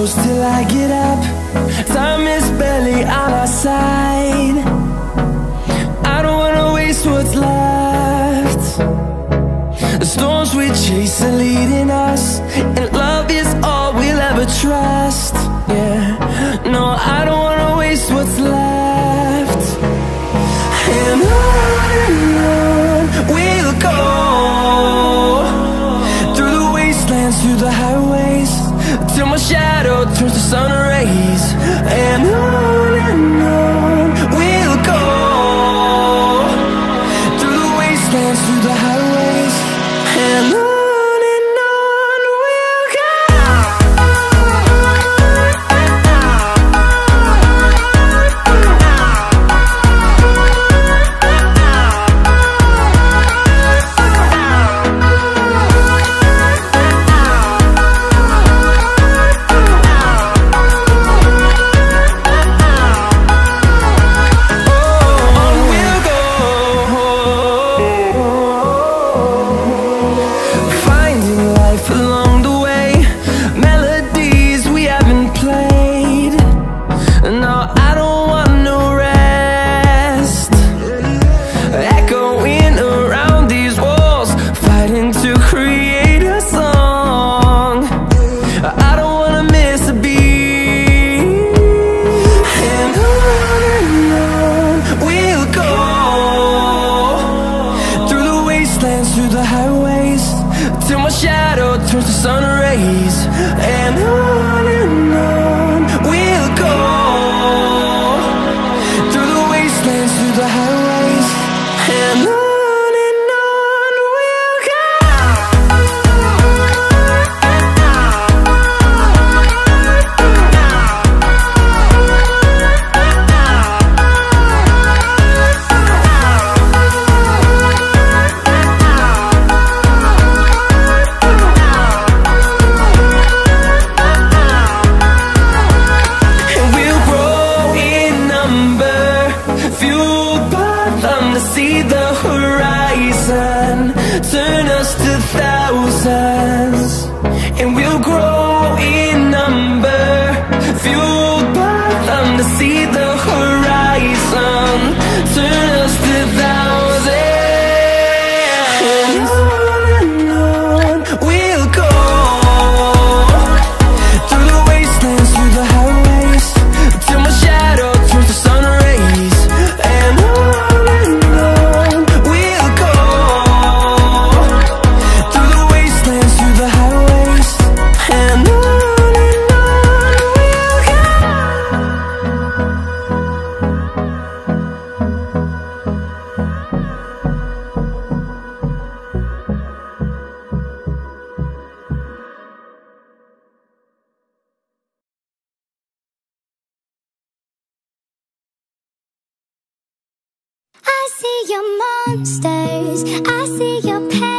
close till I get up. Time is barely on our side. I don't wanna waste what's left. The storms we chase are leading us, and love is all we'll ever trust. Yeah, no, I don't wanna waste what's left. And on we'll go, through the wastelands, through the highways, till my shadow turns to sun rays. And on we'll go, through the wastelands, through the highways, and on we'll go. Through the highways, till my shadow turns to sun rays. And on we'll go, through the wastelands, through the highways, and on we'll go. See the horizon, turn us to thousands, and we'll grow in number, fueled by them. To see the horizon, turn us to thousands, and on we'll go, through the wastelands, through the highways, till my shadow turns to sun rays. And I see your monsters, I see your past.